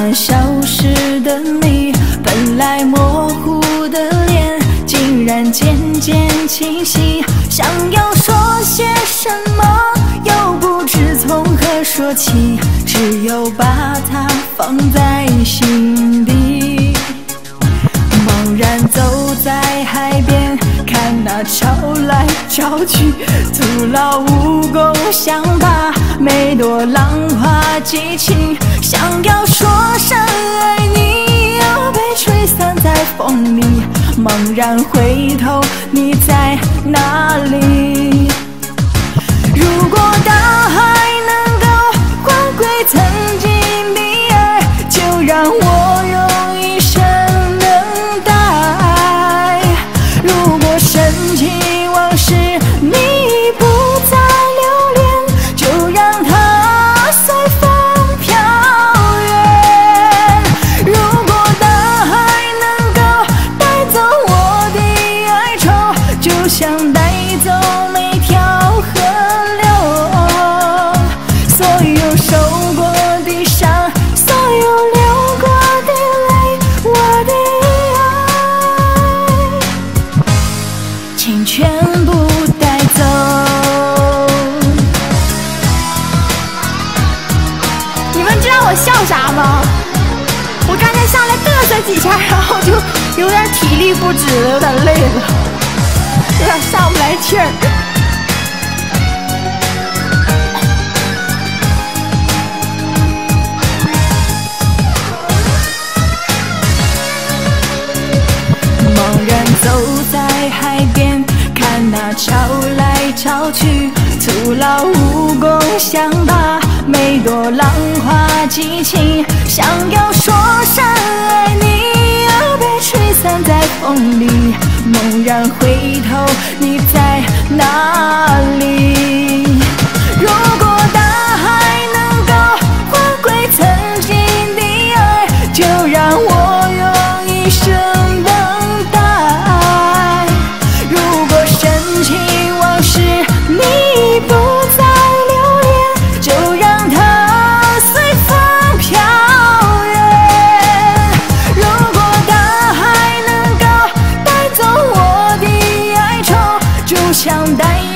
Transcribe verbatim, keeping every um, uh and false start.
慢消失的你，本来模糊的脸，竟然渐渐清晰。想要说些什么，又不知从何说起，只有把它放在心底。茫然走在海边，看那潮来潮去，徒劳无功，想把每朵浪花记清。想要说声爱你，又被吹散在风里。茫然回头，你在哪里？如果大海能够换回曾经的爱，就让我用一生等待。如果深情往事你不再留恋，就让它随风飘远。如果大海能够带走我的哀愁，就像带走每条河流。所有受过的伤，所有流过的泪，我的爱，请全部带走。你们知道我笑啥吗？我刚才上来嘚瑟几下，然后就有点体力不支了，有点累了，有点上不来气儿。茫然走在海边，看那潮来潮去，徒劳无功，想把每朵浪花记清。想要说声爱你，又被吹散在风里。猛然回头，你在哪里？如果大海能够换回曾经的爱，就让我用一生等待。如果深情往事你不再留恋，就让它随风飘远。如果大海能够带走我的哀愁，就像带